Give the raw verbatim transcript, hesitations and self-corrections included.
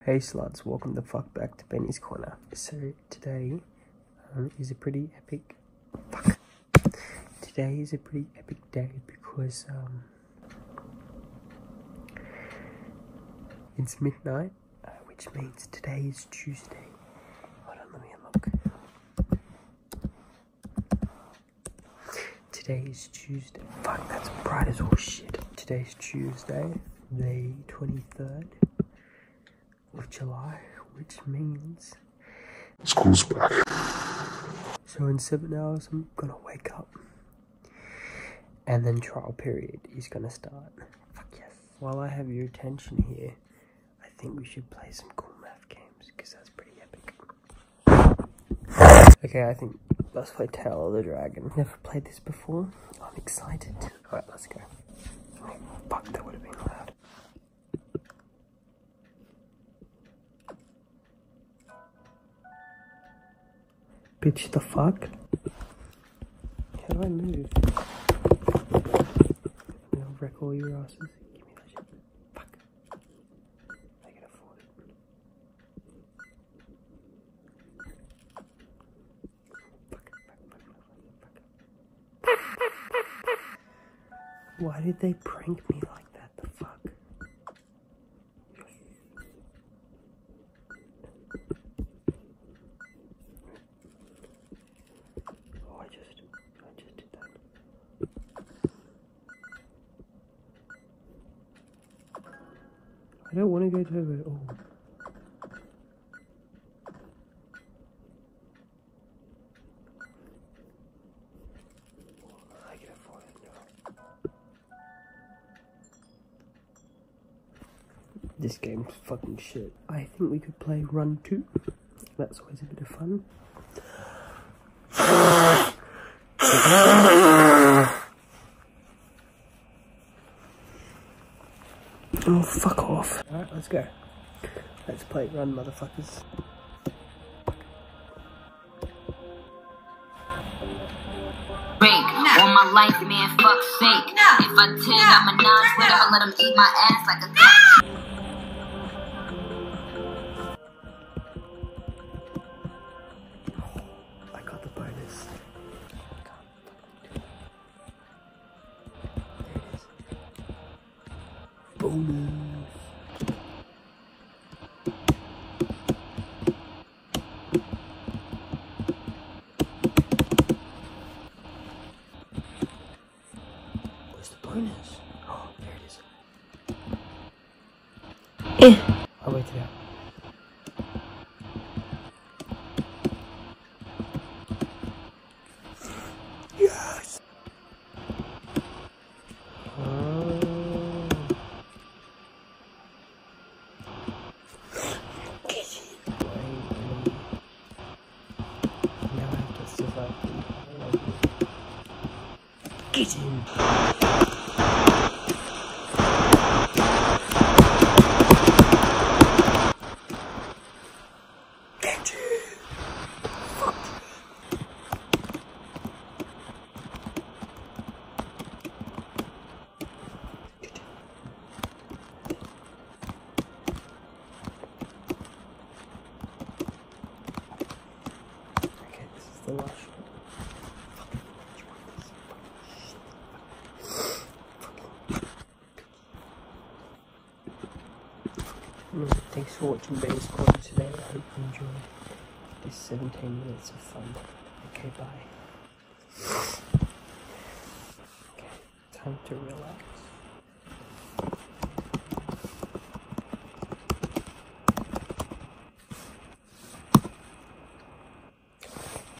Hey sluts, welcome the fuck back to Benny's Corner. So today um, is a pretty epic, fuck. Today is a pretty epic day because um, it's midnight, uh, which means today is Tuesday. Hold on, let me unlock. Today is Tuesday. Fuck, that's bright as all shit. Today's Tuesday, the twenty-third of July, which means school's back. So in seven hours I'm gonna wake up and then trial period is gonna start. Fuck yes. While I have your attention here, I think we should play some cool math games because that's pretty epic. Okay, I think let's play Tail of the Dragon. Never played this before. I'm excited. Alright, let's go. Oh, fuck, that would have been loud. Bitch, the fuck? How do I move? I'll wreck all your asses. Give me that shit. Fuck. I can afford it. Fuck, fuck, fuck, fuck, fuck. Why did they prank me like that? The fuck? I don't want to go to it. Oh. I can afford it now. This game's fucking shit. I think we could play Run two. That's always a bit of fun. Oh, fuck off. Alright, let's go. Let's play Run, motherfuckers. Break all my life, man, fuck's sake. No. If I did, no. I'm a non-quitter. I let him eat my ass like a no. I got the bonus. Bonus. Where's the bonus? Oh, there it is. Eh. I'll wait it out. Yes! Get him! Get him! Fuck you! Get him. Okay, this is the last shot. Thanks for watching Benny's Corner today. I hope you enjoyed this seventeen minutes of fun. Okay, bye. Okay, time to relax.